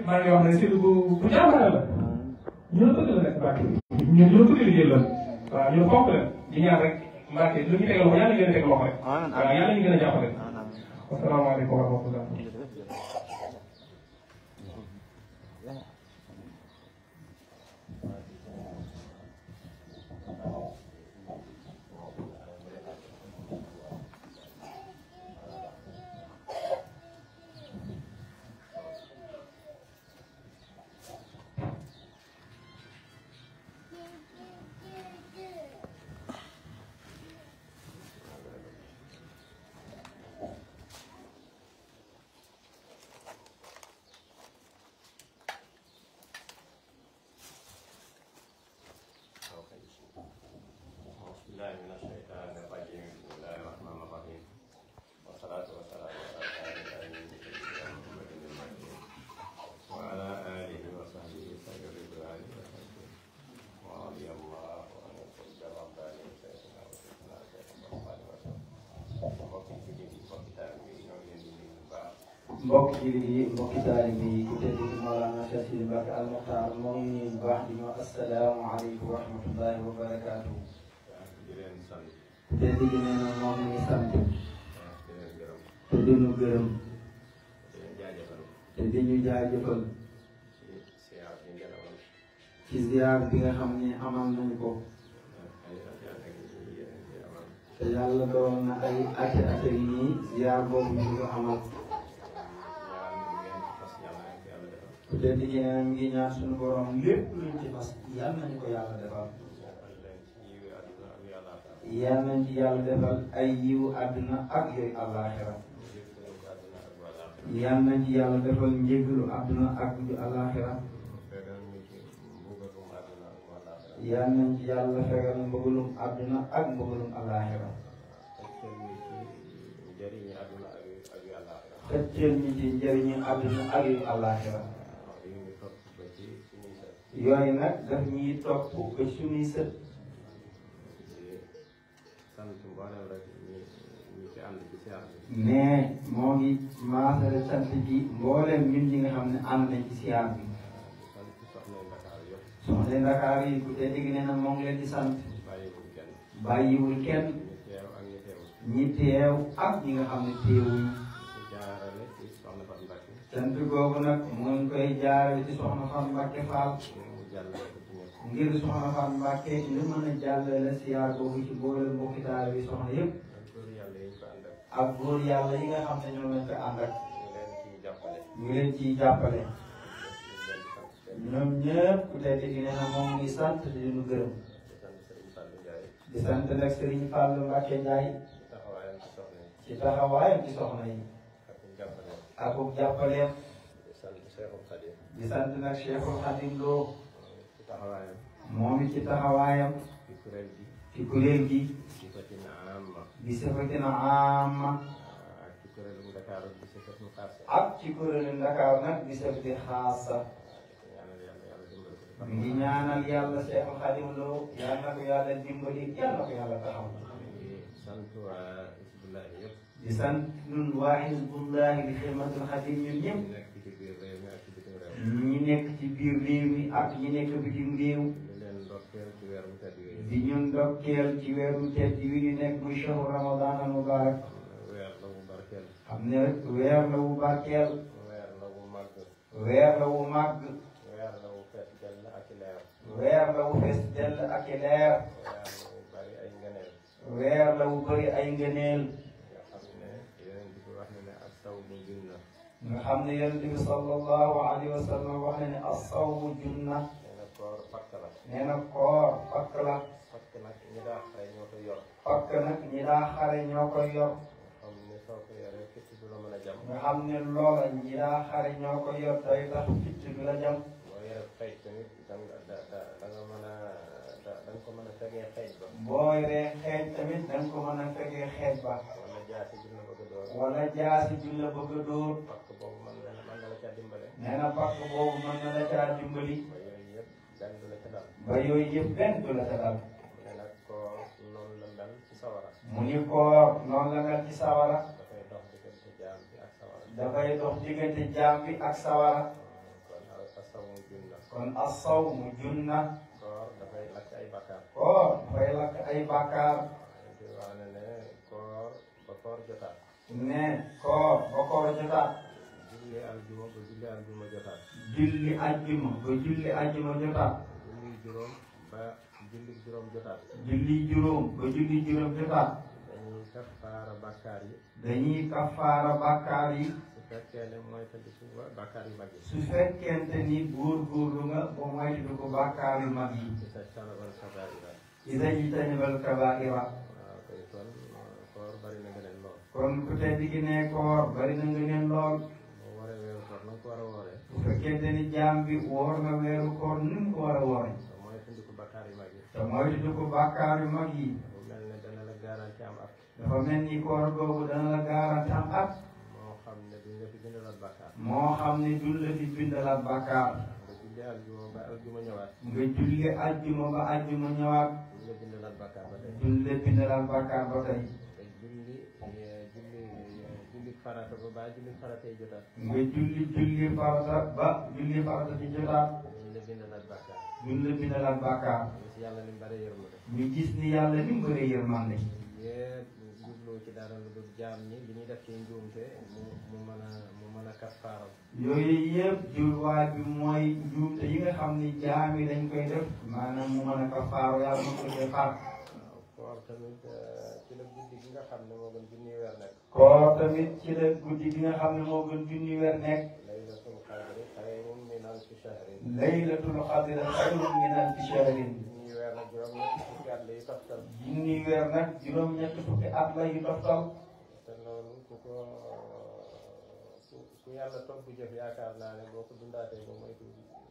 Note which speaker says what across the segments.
Speaker 1: maa ngi wax ne si bu jàmbaare la ñoo bëgg la nag Mbacke ñun ñoo bëgg liggéey la waaw ñun fonk la di ñaan rek Mbacke lu ñu teg loxo yàlla ngeen teg loxo rek waaw yàlla ñu gën a jàppale asalaamaaleykum wa rahmatulah
Speaker 2: mbokk jullit yi mbokki taalibe yi ku tedd ki Mawlana Cheikh Sidi Mbacke Al Mokhtar moo ngi nuyu bu baax di ñëw asalaamaaleykum wa rahmatullahi wa barakaatu. ku tedd gi nee na moom mi ngi sant te di ñu gërëm te di ñu jaajëfal ci ziar bi nga xam ne amal nañu ko te yàlla doon na ay ate yi nii ziar boobu ñu ko amal. ku tedd gi nee na mi ngi ñaan suñu borom lépp luñ ci fas yal nañu ko yàlla defal yal nañ ci yàlla defal ay yiwu àdduna ak yooyu àllaaxira yal nañ ci yàlla defal njéggalu àdduna ak ju àllaaxira yal nañ ci yàlla fegal mbëggalum àdduna ak mbëggalum àllaaxira xëccal ñi ci njëriñu àdduna ak yu àllaaxira yooyu nag daf ñuy topp ba suñuy sët mais moo ngi maasale sant ji mboolem ñun ñi nga xam ne ànd nañ ci siyaar bi soxna Ndakaar yi ku tedd gi nee na moo ngi leen di sant bàyyiwul kenn ñi teew ak ñi nga xam ne teewuñu sant googu nag mu ngi koy jaarale ci soxna Fan Mbacke Fall ngir soxna Fan Mbacke ñu mën a jàllale siyaar boobu ci mboolem mbokki taal bi soxna yëpp ak góor yàlla yi nga xam ne ñoo leen ko ànd ak ñu leen ciy jàppale ñoom ñëpp ku tedd gi nee na moom ngi sant di ñu gërëm di sant nag Serigne Fallou Mbacke Ndiaye ci taxawaayam ci soxna yi ak jàppaleem di sant nag Cheikhul Khadim Lo moom it ci taxawaayam ci kuréel gi di sifatina amma ak ci kuréelu Ndakaaru nag di sifati xaasa mi ngi ñaanal yàlla Cheikhul Khadim Lo yal na ko yàlla dimbali yal na ko yàlla taxaw di sant ñun waa Hizbullahi li xidmatul Xadim ñun ñëpp ñi nekk ci biir réew mi ak ñi nekk bitim réew di ñun ndokkeel ci weeru tedd wi ñu nekk muy shahru Ramadan al mubarak xam ne weer la wu barkeel weer la wu màgg weer la wu fees dell ak i leer weer la wu bëri ay ngëneel nga xam ne yonent bi sallallahu alayhi wa sallam wax na ne as-sawmu junna nee na koor fakk la fakk nag ñi daa xare ñoo koy yor nga xam ne loola ñi daa xare ñoo koy yor day tax fitt du la jam boo yoree xeej tamit da nga ko mën a fegee xeej ba wala jaasi juñ la bëgg a dóor nee na pakk boobu mën na la caa dimbali ba yooyu yëpp benn du la ca dal mu ni koor noonu la mel ci sawara dafay dox diggante jaam bi ak sawara kon as-sawmu junna.
Speaker 3: koor dafay lakk ay bakkaar.
Speaker 2: koor dafay lakk ay bakkaar.
Speaker 3: wax na ne koor ba koor jotaat.
Speaker 2: ne koor ba koor jotaat.
Speaker 3: julli aljuma ba julli aljuma jotaat.
Speaker 2: julli ajjuma ba julli ajjuma jotaat.
Speaker 3: julli juróom ba julli juróom jotaat.
Speaker 2: julli juróom ba julli juróom jotaat.
Speaker 3: dañuy kafaara bakkaar yi.
Speaker 2: dañuy kafaara bakkaar yi.
Speaker 3: su fekkee ne mooy tëdd su bakkaar yu mag yi.
Speaker 2: su fekkente ni góorgóorlu nga ba moytu ko bakkaar yu mag yi.
Speaker 3: isa tanabal kabaira.
Speaker 2: isa tanabal kabaira.
Speaker 3: waaw kay kon koor bari na ngëneel lool.
Speaker 2: kon ku tedd gi ne koor bari na ngëneel lool.
Speaker 3: boo waree weeru koor na nga ko war a wooree.
Speaker 2: bu fekkente ni jaam bi woor nga weeru koor ni mu ko war a woore.
Speaker 3: te mooy tëdd ko bakkaar yu mag yi.
Speaker 2: te moytu ko bakkaar yu mag yi.
Speaker 3: bu mel ne dana la garanti am at.
Speaker 2: dafa mel ni koor googu dana la garanti am at.
Speaker 3: moo xam ne duñ la fi bindalaat bakkaar.
Speaker 2: moo xam ne duñ la fi bindalaat bakkaar.
Speaker 3: nga julli aljuma ba aljuma ñëwaat.
Speaker 2: nga julli ajjuma ba ajjuma ñëwaat.
Speaker 3: duñ la bindalaat bakkaar ba tey.
Speaker 2: duñ la bindalaat bakkaar ba tey.
Speaker 3: te julli farata ba ba julli farata yi jotaat.
Speaker 2: nga julli farata ba julli farata ci jotaat.
Speaker 3: duñ la bindalaat bakkaar.
Speaker 2: duñ la bindalaat bakkaar.
Speaker 3: gis yàlla ni mu bare yërmande.
Speaker 2: ñu gis ni yàlla ni mu bëree yërmande.
Speaker 3: yéen jubloo ci dara lu dul jaam ñi li ñuy def ci njuumte mu mën a kaffaaram.
Speaker 2: yooyu yëpp jubluwaay bi mooy njuumte yi nga xam ni jaam yi dañ koy def. maanaam mu mën a kaffaaru yàlla mën ko cee far.
Speaker 3: koor tamit ci la guddi gi nga xam ne moo gën junni weer nekk.
Speaker 2: koor tamit ci la guddi gi nga xam ne moo gën junni weer nekk.
Speaker 3: laylatul qadri xayrun min alfi shahrin.
Speaker 2: laylatul qadri xayrun min alfi shahrin.
Speaker 3: junni weer nag juróom-ñetti fukki at lay toftal.
Speaker 2: junni weer nag juróom-ñetti fukki at lay toftal.
Speaker 3: te loolu ku yàlla togg jëf yaakaar naa ne boo ko dundaatee ba moytu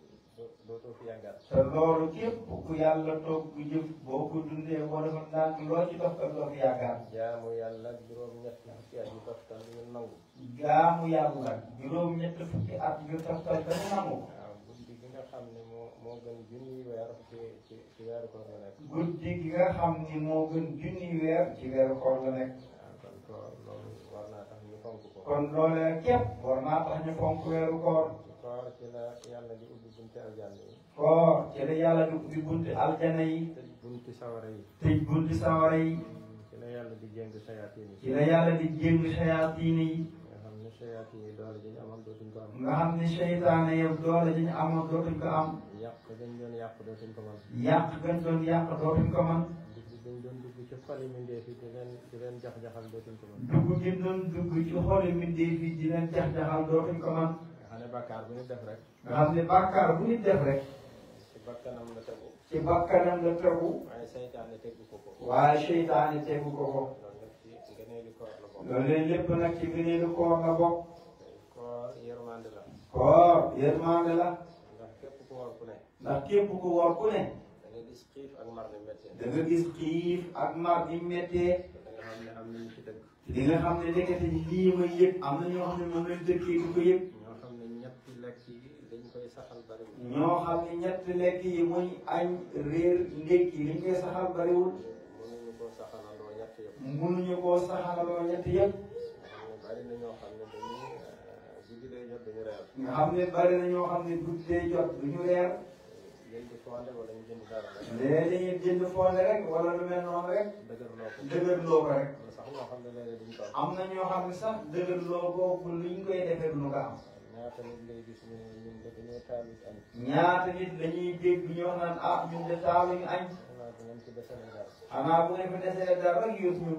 Speaker 3: dootoo fi yàggaat.
Speaker 2: te loolu képp ku yàlla toog bu jëf boo ko dundee boo defoon ndànk loo ci toftal doo fi yaakaar.
Speaker 3: jaamu yàlla juróom-ñetti fukki at yu toftal ñu nangu.
Speaker 2: jaamu yàlla juróom-ñetti fukki at yu toftal dañu nangu.
Speaker 3: waaw guddi gi nga xam ne moo gën junni weer ci weeru koor la nekk.
Speaker 2: guddi gi nga xam ni moo gën junni weer ci weeru koor la nekk.
Speaker 3: waaw kon koor loolu war naa tax ñu fonk ko.
Speaker 2: kon loolee képp war naa tax ñu fonk weeru koor.
Speaker 3: koor ci la yàlla di ubbi bunti aljanna yi.
Speaker 2: koor ci la yàlla di ubbi bunti aljana yi.
Speaker 3: tëj bunti sawara yi.
Speaker 2: tëj bunti sawara yi.
Speaker 3: ci la yàlla di jéng sayaatiin yi.
Speaker 2: ci la yàlla di jéng sayaatiin yi.
Speaker 3: nga xam ne sayaatiin yi doole ji ñu amoon dootuñ ko am.
Speaker 2: nga xam ne seytaane yëpp doole ji ñu amoon dootuñ ko am.
Speaker 3: yàq dañ doon yàq dootuñ ko mën.
Speaker 2: yàq gën doon yàq dootuñ ko mën.
Speaker 3: dañ doon dugg ci xoli mbindeef yi di leen jax-jaxal dootuñ ko mën.
Speaker 2: dugg gi doon dugg ci xoli mbindeef yi di leen jax-jaxal dootuñ ko mën.
Speaker 3: nga xam ne bàkkaar bu ñu def rek.
Speaker 2: nga xam ne bàkkaar bu nit def rek.
Speaker 3: ci bakkanam la tegu.
Speaker 2: ci bakkanam la tegu.
Speaker 3: waaye seytaane tegu ko ko.
Speaker 2: waaye seytaane tegu ko ko.
Speaker 3: loolu nag ci ngëneelu koor la bokk.
Speaker 2: loolu lépp nag ci ngëneelu koor la bokk.
Speaker 3: koor yërmande la.
Speaker 2: koor yërmande la.
Speaker 3: ndax képp ku woor ku ne.
Speaker 2: ndax képp ku woor ku ne.
Speaker 3: da nga gis xiif ak mar ni méttee.
Speaker 2: da nga gis xiif ak mar ni méttee.
Speaker 3: da nga xam ne am nañu ci dëgg.
Speaker 2: di nga xam ne ndekete lii may yëg am na ñoo xam ne moom lañ dëkkee du ko yëg.
Speaker 3: ñoo xam ne ñetti lekk yi dañ koy saxal bariwul.
Speaker 2: ñoo xam ne ñetti lekk yi muy añ réer ndékki liñ koy saxal bariwul.
Speaker 3: mënuñu koo saxalandoo ñett yëpp.
Speaker 2: mënuñu koo saxalaloo ñetti yëpp.
Speaker 3: nga xam ne bari na ñoo xam ne dañuy guddi day jot dañu reer.
Speaker 2: nga xam ne bari na ñoo xam ne guddee jot duñu reer.
Speaker 3: jënd fonde wala ñu jënd dara rek.
Speaker 2: léegi dañuy jënd fonde rek wala lu mel noonu rek.
Speaker 3: dëgërloo ko.
Speaker 2: dëgërloo ko rek.
Speaker 3: wala sax ñoo xam ne léeg-léeg duñ ko am.
Speaker 2: am na ñoo xam ne sax dëgërloo boobu luñ koy defee duñu ko am.
Speaker 3: ñaata nit lay gis ñu ne ñun de dañoo taalut añ.
Speaker 2: ñaata nit dañuy dégg ñoo naan ah ñun de taaluñu añ.
Speaker 3: xanaa bu ngeen ci desee dara.
Speaker 2: xanaa bu ngeen fi desee dara rek yóbbu ñu.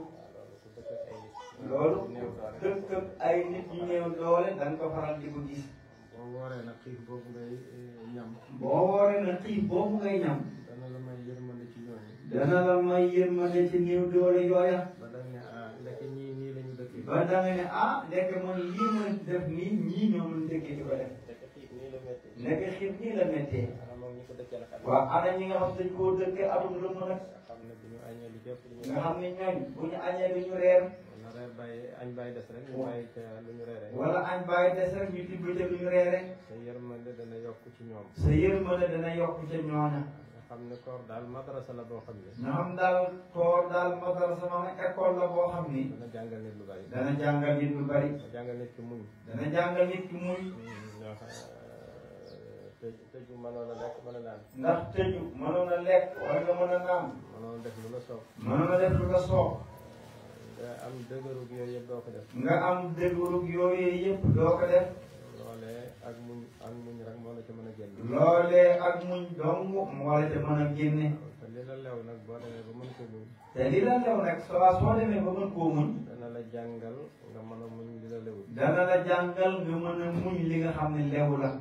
Speaker 3: waaw
Speaker 2: loolu
Speaker 3: loolu ku dëkk ak ay nit. néew doole.
Speaker 2: dëkk ak ay nit ñu néew doole dañ ko faral di ko gis.
Speaker 3: boo wooree nag xiif boobu ngay ñam.
Speaker 2: boo wooree na xiif boobu ngay ñam.
Speaker 3: dana la may yërmande ci ñooñu.
Speaker 2: dana la may yërmande ci néew doole yooya.
Speaker 3: ba da nga ne ah ndeke ñii nii la ñu dëkkee.
Speaker 2: ba da nga ne ah ndeke man lii ma def nii ñii ñoo mën dëkkee di ko def.
Speaker 3: ndeke xiif nii la méttee.
Speaker 2: ndeke xiif nii la méttee.
Speaker 3: xanaa moom ñi ko dëkkee la xam.
Speaker 2: waaw ana ñi nga xam dañ koo dëkkee atum lëmm nag.
Speaker 3: nga xam ne bu ñu añee li jëpp lu ñu.
Speaker 2: nga xam ne ñooñ bu ñu añee du ñu reer.
Speaker 3: wala reer bàyyi añ bàyyi des rek. ñu bàyyi ca lu ñu reeree.
Speaker 2: wala añ bàyyi des rek ñu tibb ca lu ñu reere.
Speaker 3: sa yërmande dana yokk ci ñoom.
Speaker 2: sa yërmande dana yokk ca ñooña.
Speaker 3: nga xam ne koor daal madrasa la boo xam ne.
Speaker 2: nga xam daal koor daal madrasa ma école la boo xam ni.
Speaker 3: dana jàngal nit lu bari.
Speaker 2: dana jàngal nit lu bari.
Speaker 3: dana jàngal nit ki muñ.
Speaker 2: dana jàngal nit ki muñ.
Speaker 3: tëju mënoon a lekk mën a naan.
Speaker 2: ndax tëju mënoon a lekk wala nga mën a naan.
Speaker 3: mënoon def lu la soob.
Speaker 2: mënoon a def lu la soob.
Speaker 3: nga am dëgërug yooyu yëpp doo ko def.
Speaker 2: nga am dëgërug yooyu yëpp doo ko def.
Speaker 3: loolee ak muñ rek moo la ca mën a génne.
Speaker 2: loolee ak muñ dong moo la ca mën a génne.
Speaker 3: te li la lew nag boo demee ba mën ko muñ.
Speaker 2: te li la lew nag soo demee ba mën koo muñ.
Speaker 3: dana la jàngal nga mën a muñ li la lewul.
Speaker 2: dana la jàngal nga mën a muñ li nga xam ne lewu la.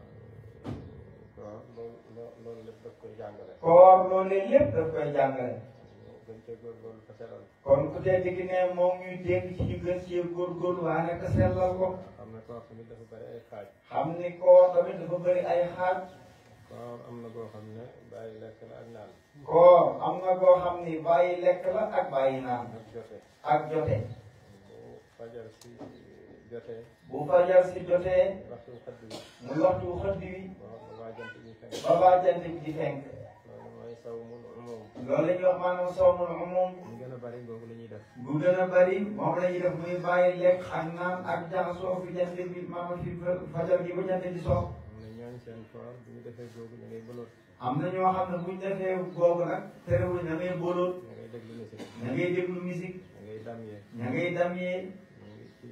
Speaker 3: waaw loolu lépp daf koy jàngale.
Speaker 2: koor loolee lépp daf koy jàngale.
Speaker 3: gën cee góorgóorlu fa sellal.
Speaker 2: kon ku tedd gi ne moom ñuy dégg ci ñu gën cee góorgóorlu waaye nag sellal ko.
Speaker 3: xam ne koor tamit dafa bëri ay xaaj.
Speaker 2: xam ni koor tamit dafa bëri ay xaaj.
Speaker 3: koor am na goo xam ne bàyyi lekk la ak naan.
Speaker 2: koor am na goo xam ni bàyyi lekk la ak bàyyi naan.
Speaker 3: ak jote.
Speaker 2: ak jote.
Speaker 3: bu fajar si jotee.
Speaker 2: bu fajar si jotee.
Speaker 3: waxtu xëdd wi.
Speaker 2: muy waxtu xëdd wi.
Speaker 3: ba baa jant bi fenk.
Speaker 2: ba baa jant bi di fenk.
Speaker 3: loolu mooy sawmul umum.
Speaker 2: loolu la ñuy wax maanaam sawmul umum.
Speaker 3: ñu gën a bëri googu la ñuy def.
Speaker 2: bu gën a bëri moom la ñuy def muy bàyyi lekk ak naan ak jaxasoo fi jant bi maanaam fi fajar gi ba jant di so.
Speaker 3: am na ñooñ seen koor bu ñu defee googu ñu ngay bëloot.
Speaker 2: am na ñoo xam ne bu ñu defee googu nag terewul ña ngay boloot.
Speaker 3: ñu ngay déglu musique.
Speaker 2: ña ngay déglu musique.
Speaker 3: ñu ngay damyee.
Speaker 2: ña ngay damyee.
Speaker 3: ñu ngi ci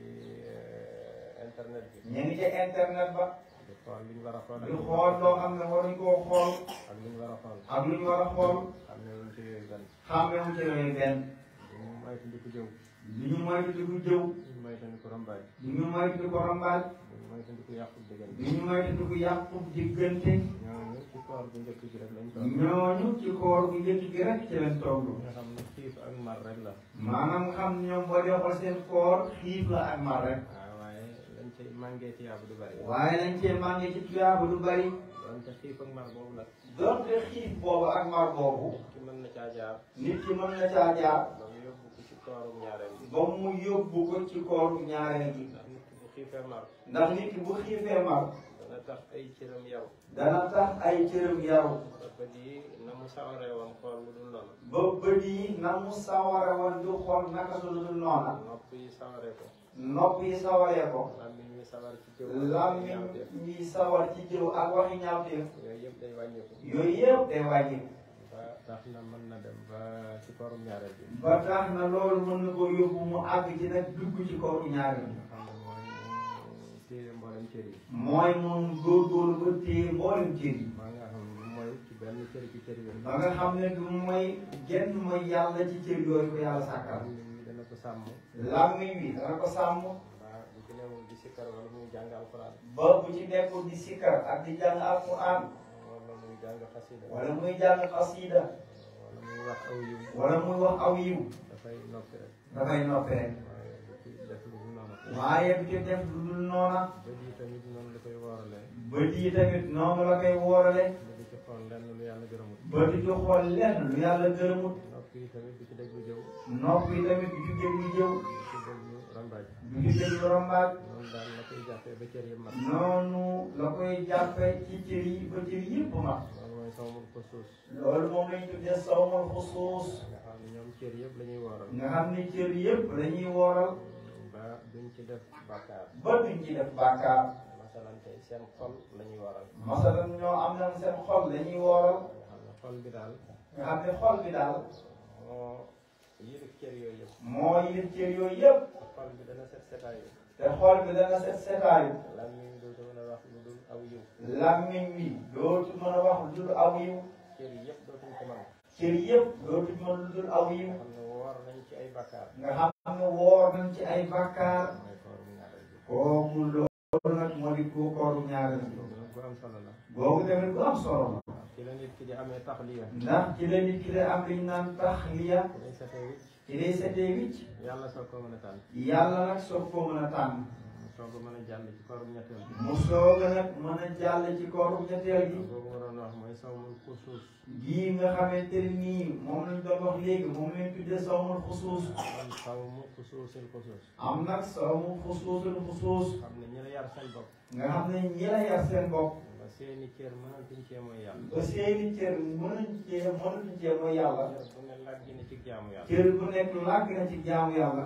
Speaker 3: internet bi.
Speaker 2: ña ngi ca internet ba.
Speaker 3: di xool li ñu war a xool.
Speaker 2: di xool loo xam ne waruñ koo xool.
Speaker 3: ak li ñu war a xool.
Speaker 2: ak lu ñu war a xool.
Speaker 3: xam ne wuñ ci yooyu benn.
Speaker 2: xàmmewuñ ci yooyu benn.
Speaker 3: ñu moytu di ko jëw.
Speaker 2: du ñu moytu di ko jëw.
Speaker 3: ñu moytu di ko rambaay.
Speaker 2: du ñu moytu di ko rambaaj.
Speaker 3: ñu moytu di ko yàqu diggante.
Speaker 2: du ñu moytu di ko yàqu diggante.
Speaker 3: ñooñu ci koor bu njëkk gi rek lañ toll.
Speaker 2: ñooñu ci koor bu njëkk gi rek ci leen toll.
Speaker 3: nga xam ne xiif ak mar rek la.
Speaker 2: maanaam xam ñoom boo dee xool seen koor xiif la ak mar rek.
Speaker 3: waaw waaye lañ cay màngee tiyaabu du bari.
Speaker 2: waaye lañ cee màngee ci tuyaaba du bari.
Speaker 3: donte xiif ak mar boobu nag.
Speaker 2: donte xiif boobu ak mar boobu.
Speaker 3: ki mën na caa jaar.
Speaker 2: nit ki mën na caa jaar.
Speaker 3: ba mu yóbbu ko ci kooru ñaareel bi.
Speaker 2: ba mu yóbbu ko ci kooru ñaareel gi.
Speaker 3: ndax nit ki bu xiifee mar.
Speaker 2: ndax nit ki bu xiifee mar.
Speaker 3: dana tax ay cëram yaru.
Speaker 2: dana tax ay cëram yaru.
Speaker 3: ba bët yi na mu sawaree woon xool lu dul noonu.
Speaker 2: ba bët yi na mu saware woon du xool naka su dul noona.
Speaker 3: nopp yi sawaree ko.
Speaker 2: nopp yi sawaree ko.
Speaker 3: làmmiñ yi sawar ci jëw.
Speaker 2: làmmiñ yi sawar ci jëw ak waxi ñaawteef.
Speaker 3: yooyu yëpp day wàññeeku.
Speaker 2: yooyu yëpp day wàññi.
Speaker 3: ba tax na mën na dem ba ci koorum ñaareel bi.
Speaker 2: ba tax na loolu mën na ko yóbbu mu àgg ci nag dugg ci kooru ñaareel bi.
Speaker 3: xam nga mooy téye mboolem cër yi.
Speaker 2: mooy moom góorgóorlu ba téye mboolem cër yi.
Speaker 3: maa nga xam ne mooy ci benn cër ci cër yooyu.
Speaker 2: ba nga xam ne du mooy genn mooy yàlla ci cër yooyu ko yàlla sàkkal.
Speaker 3: làmmiñ wi dana ko sàmm.
Speaker 2: làmmiñ wi dana ko sàmm.
Speaker 3: waaw bu ci newul di sikkar wala muy jàng alquran.
Speaker 2: ba bu ci nekkul di sikkar ak di jàng alquran.
Speaker 3: wala muy jàng xasida.
Speaker 2: wala muy jàng xasida.
Speaker 3: wala muy wax aw yiw.
Speaker 2: wala muy wax aw yiw.
Speaker 3: dafay noppi rek.
Speaker 2: dafay noppi rek.
Speaker 3: waaye du ci def lu dul noonu.
Speaker 2: waaye du ci def lu dul noona.
Speaker 3: bët yi tamit noonu la koy wooralee.
Speaker 2: bët yi tamit noonu la koy woorale.
Speaker 3: ba du ci xool lenn lu yàlla gërëmut.
Speaker 2: ba du ci xool lenn lu yàlla gërëmut.
Speaker 3: nopp yi tamit du ci déglu jëw.
Speaker 2: nopp yi tamit du ci déglu jëw.
Speaker 3: du ci déglu rambaaj.
Speaker 2: du ci déglu rambaaj.
Speaker 3: noonu daal la koy jàppee ba cër yi mat.
Speaker 2: noonu la koy jàppe ci cër yi ba cër yëpp mat.
Speaker 3: loolu mooy sawmul xusuus.
Speaker 2: loolu moom lañ tuddee sawmul xusuus.
Speaker 3: nga xam ne ñoom cër yëpp la ñuy wooral.
Speaker 2: nga xam ni cër yëpp dañuy wooral.
Speaker 3: ba duñ ci def bàkkaar.
Speaker 2: ba duñ ci def bàkkaar.
Speaker 3: masalan tey seen xol la ñuy wooral.
Speaker 2: masalan ñoo am nañ seen xol dañuy wooral.
Speaker 3: nga xam ne xol bi daal.
Speaker 2: nga xam ne xol bi daal.
Speaker 3: moo yilif cër yooyu yëpp.
Speaker 2: moo yilif cër yooyu yëpp.
Speaker 3: xol bi dana set setaayu.
Speaker 2: te xol bi dana set setaayu.
Speaker 3: làmmiñ wi dootu mën a wax lu dul aw yiw.
Speaker 2: làmmiñ wi dootu mën a wax lu dul aw yiw.
Speaker 3: cër yëpp dootuñ ko mën.
Speaker 2: cër yëpp dootu mën lu dul aw yiw.
Speaker 3: nga xam ne woor nañ ci ay bàkkaar.
Speaker 2: nga xam ne woor nañ ci ay bàkkaar.
Speaker 3: mooy kooru ñaareel bi.
Speaker 2: kooku loolu nag moo di ko kooru ñaareel bi.
Speaker 3: loolu nag bu am solo la.
Speaker 2: boobu tamit bu am solo la.
Speaker 3: ci la nit ki di amee taxliya.
Speaker 2: ndax ci la nit ki de am li ñu naan taxliya.
Speaker 3: ci lay setee wicc.
Speaker 2: ci lay setee wicc.
Speaker 3: yàlla soog koo mën a tànn.
Speaker 2: yàlla nag soog koo mën a tànn.
Speaker 3: soog a mën a jàll ci koorum ñetteel bi.
Speaker 2: mu soog a nag mën a jàll ci kooru ñetteel gi.
Speaker 3: boobu nga doon wax mooy sawmul xusuus.
Speaker 2: gii nga xamante ne nii moom lañ doon wax léegi moom lañ tuddee sawmul xusuus.
Speaker 3: am sawmu xusuusil xusuus.
Speaker 2: am nag sawmul xusuusul xusuus.
Speaker 3: xam ne ñi la yar seen bopp.
Speaker 2: nga xam ne ñi la yar seen bopp.
Speaker 3: ba seeni cër mënatuñ cee mooy yàlla.
Speaker 2: ba seeni cër mënatuñ cee mooy yàlla.
Speaker 3: cër bu ne làggi na ci jaamu yàlla.
Speaker 2: cër bu nekk làgg na ci jaamu yàlla.
Speaker 3: waaw ku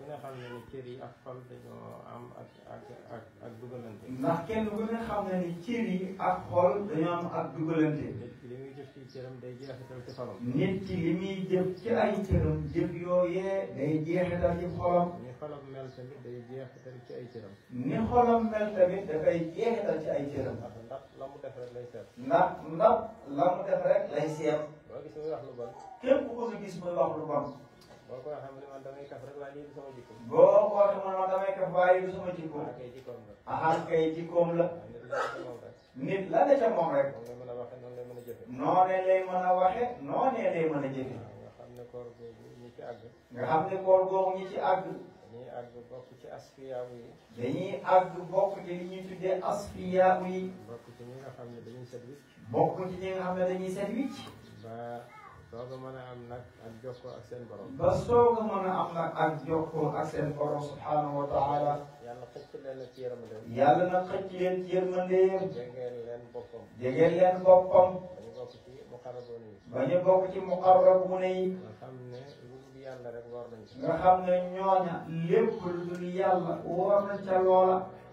Speaker 3: ne xam ne ni cër yi ak xol dañoo am ak dugalante.
Speaker 2: ndax kenn ku ne xam ne ni cër yi ak xol dañoo am ak dugalante.
Speaker 3: nit ki li muy jëf ci cëram day jeexital ci xolam.
Speaker 2: nit ki li muy jëf ci ay cëram jëf yooyee day jeexital ci xolam.
Speaker 3: ni xolam mel tamit day jeexital ci ay cëram.
Speaker 2: ni xolam mel tamit dafay jeexital ci ay cëram.
Speaker 3: ndax la mu def rek lay seet.
Speaker 2: ndax la mu def rek lay seet.
Speaker 3: boo gis muy wax lu bon.
Speaker 2: képp ku ko gis muy wax lu bon.
Speaker 3: boo ko xam ne man damay kaf rek waaye lii du sama jikko.
Speaker 2: boo ko waxee man damay kaf waaye du sama jikko.
Speaker 3: kay jikkoom la.
Speaker 2: kay jikkoom la. nit la ne ca moom rek.
Speaker 3: noonu lay mën a waxe noonu lay mën a jëfe.
Speaker 2: noonee lay mën a waxe noonee lay mën a jëfe.
Speaker 3: nga xam ne koor googu ñi ci àgg.
Speaker 2: nga xam ne koor googu ñi ci àgg.
Speaker 3: dañuy àgg bokk ci asfiyaaw yi.
Speaker 2: dañuy àgg bokk ci li ñuy tuddee asfiyaaw yi.
Speaker 3: bokk ci ñi nga xam ne dañuy set wicc.
Speaker 2: bokk ci ñi nga xam ne dañuy set wicc.
Speaker 3: ba soog a mën a am nag ak jokkoo ak seen borom.
Speaker 2: ba soog a mën a am nag ak jokkoo ak seen borom subhanahu wa taala.
Speaker 3: yàlla xëcc leen ci yërmandeem.
Speaker 2: yàlla na xëcc leen ci yërmandeem.
Speaker 3: jegeel leen boppam.
Speaker 2: jegeel leen boppam.
Speaker 3: dañu bokk ci muqarraboon yi.
Speaker 2: ba ñu bokk ci muqarrabuun yi.
Speaker 3: nga xam ne lu dul yàlla rek war nañ ci.
Speaker 2: nga xam ne ñooña lépp lu dul yàlla woor nañ ca loola.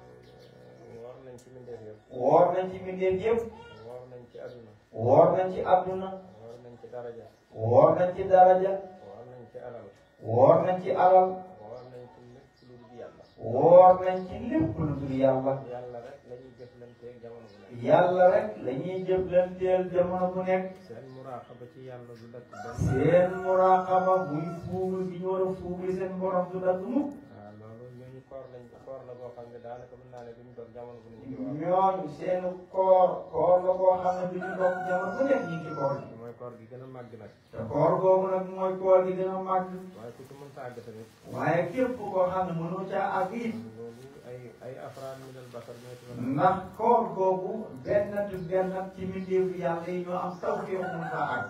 Speaker 3: war nañ ci mbindeef yëpp.
Speaker 2: woor nañ ci mbindeef yëpp.
Speaker 3: war nañ ci àdduna.
Speaker 2: woor nañ ci àdduna.
Speaker 3: war nañ ci daraja.
Speaker 2: woor nañ ci daraja.
Speaker 3: war nañ ci alal.
Speaker 2: woor nañ ci alal.
Speaker 3: war nañ ci lépp lu dul yàlla.
Speaker 2: woor nañ ci lépp lu dul yàlla.
Speaker 3: yàlla rek la ñuy jëflanteeg jamono bu nekk.
Speaker 2: yàlla rek la ñuy jëflanteel jamono bu nekk.
Speaker 3: seen muraaxaba ci yàlla du dakk benn.
Speaker 2: seen muraqaba buy fuugul bi ñu war a fuugul seen borom du dagg mukk.
Speaker 3: waaw loolu ñooñu koor la boo xam ne daanaka mën naa ne duñ doon jamono bu ne ñu ngi wax.
Speaker 2: ñooñu seen koor la boo xam ne du ñu dox jamono bu nekk ñu ngi ci koor gi.
Speaker 3: mooy koor gi gën a màgg nag.
Speaker 2: te koor googu nag mooy koor gi gën a màgg.
Speaker 3: waaye ku ci mënta àgg tamit.
Speaker 2: waaye képp koo xam ne mënoo caa àgg it.
Speaker 3: loolu ay afraan minal basar ñoo ci mën a.
Speaker 2: ndax koor googu benn ci mbindeefu yàlla yi ñoo am tawfeex mun faa àgg.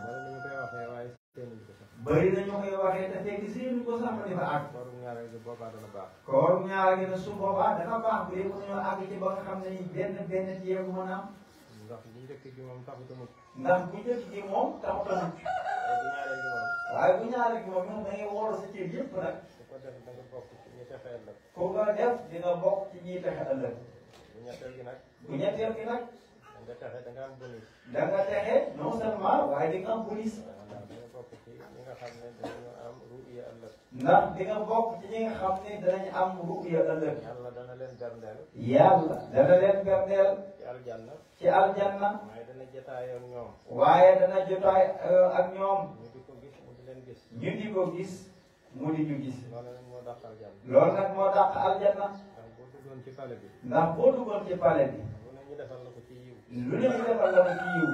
Speaker 3: bari nañu koy waxee waaye seenuñu ko sax.
Speaker 2: bëri na ñu koy waxee te fekk seenu ko sax dafa àgg.
Speaker 3: kooru ñaareel gi boobaa dana baax.
Speaker 2: koor ñaareel gi nag su boobaa dana baax bu dee mënuñoo àgg ci ba nga xam ne nii benn ci yeegu mën a am.
Speaker 3: ndax bu njëkk gi moom taxut a mucc.
Speaker 2: ndax bu njëkk gi moom taxut a mucc.
Speaker 3: waaye bu ñaareel gi moom.
Speaker 2: waaye bu ñaareel gi moom ñoom da ngay wóor sa cër yëpp nag.
Speaker 3: su ko def da nga bokk ci ñi texe ëllëg.
Speaker 2: ku ko def dina bokk ci ñiy texe ëllëg.
Speaker 3: bu ñetteel gi nag.
Speaker 2: bu ñetteel gi nag.
Speaker 3: da nga texe da nga am bonus.
Speaker 2: da nga texe non seulement waaye di nga am bonus.
Speaker 3: ndax da nga bokk ci ñi nga xam ne dañu am ruya ëllëg.
Speaker 2: ndax di nga bokk ci ñi nga xam ne danañ am ruya ëllëg.
Speaker 3: yàlla dana leen berndeel.
Speaker 2: yàlla dana leen berndeel.
Speaker 3: ci aljanna.
Speaker 2: ci aljanna.
Speaker 3: waaye dana jotaay ak ñoom.
Speaker 2: waaye dana jotaay ak ñoom.
Speaker 3: ñu di ko gis mu di leen gis.
Speaker 2: ñu di ko gis mu di ñu gis.
Speaker 3: loolu nag moo dàq aljanna.
Speaker 2: loolu nag moo dàq aljanna.
Speaker 3: ndax boo duggoon ci pale bi.
Speaker 2: ndax boo duggoon ci pale bi.
Speaker 3: lu ne ñu defal la ko ci yiw.
Speaker 2: lu ne ñu defal la ko ci yiw.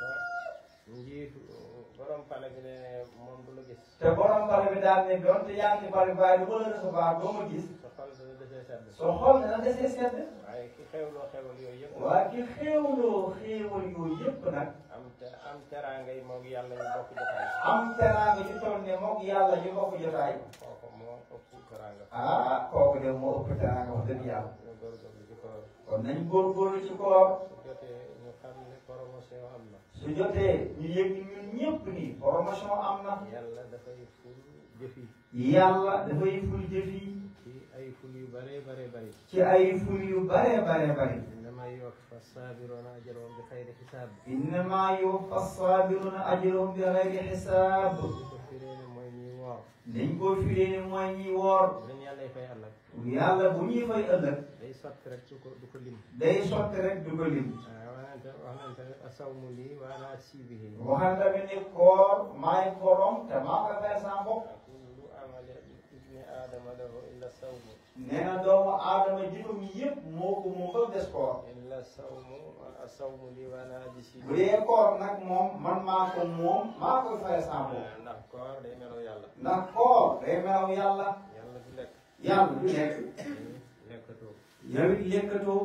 Speaker 3: njiitu borom pale bi ne moom du la gis.
Speaker 2: te borom pale bi daal ne doonte yaa ngi ci pale bi waaye du ma la recevoir doo ma gis.
Speaker 3: sa xol dana desee sedd.
Speaker 2: soo xool dana desee sedd.
Speaker 3: waaye ki xewloo xewal yooyu yëpp.
Speaker 2: waa ki xéewloo xéewal yooyu yëpp nag.
Speaker 3: am teraanga yi moog yàlla ñu bokk jotaay.
Speaker 2: am teraanga ju toll ne moog yàlla ñu bokk jotaay.
Speaker 3: kooku moo ëpp teraanga.
Speaker 2: kooku de moo ëpp teraanga wax dëgg yàlla.
Speaker 3: ñu góorgóorlu ci koor.
Speaker 2: kon nañ góorgóorlu ci koor.
Speaker 3: su jotee ñu xam ne promotion am na.
Speaker 2: su jotee ñu yëg ñun ñëpp ni promotion am na.
Speaker 3: yàlla dafay ful jëf yi.
Speaker 2: yàlla dafay ful jëf yi.
Speaker 3: ci ay ful yu bëree bëri.
Speaker 2: ci ay ful yu bare.
Speaker 3: innama yuwaffa saabiruna ajrahum bi xayri xisaab.
Speaker 2: innama yuwaffa saabiruna ajrahum bi xayri xisaab.
Speaker 3: li ko firee ne mooy ñuy woor.
Speaker 2: dañ ko firee ne mooy ñuy woor.
Speaker 3: dañ yàlla fay ëllëg.
Speaker 2: yàlla bu ñuy fay ëllëg.
Speaker 3: day sotti rek du ko lim.
Speaker 2: day sotti rek du ko lim.
Speaker 3: wax nañ tamit asawmu lii wa ana ajzii bihi.
Speaker 2: waxal tamit ni koor maay borom te maa ko fay sama bopp.
Speaker 3: kullu amali ibni aadama lahu illa sawmu.
Speaker 2: nee na doomu aadama jëfam yëpp moo ko moom ba des koor.
Speaker 3: illa asawmu lii wa ana ajzii
Speaker 2: bu
Speaker 3: bihi.
Speaker 2: dee koor nag moom man maa ko moom maa koy fay sama bopp.
Speaker 3: ndax koor day melaw yàlla.
Speaker 2: ndax koor day melaw yàlla.
Speaker 3: yàlla du lekk.
Speaker 2: yàlla du lekk.
Speaker 3: lekkatoo.
Speaker 2: yow it lekkatoo.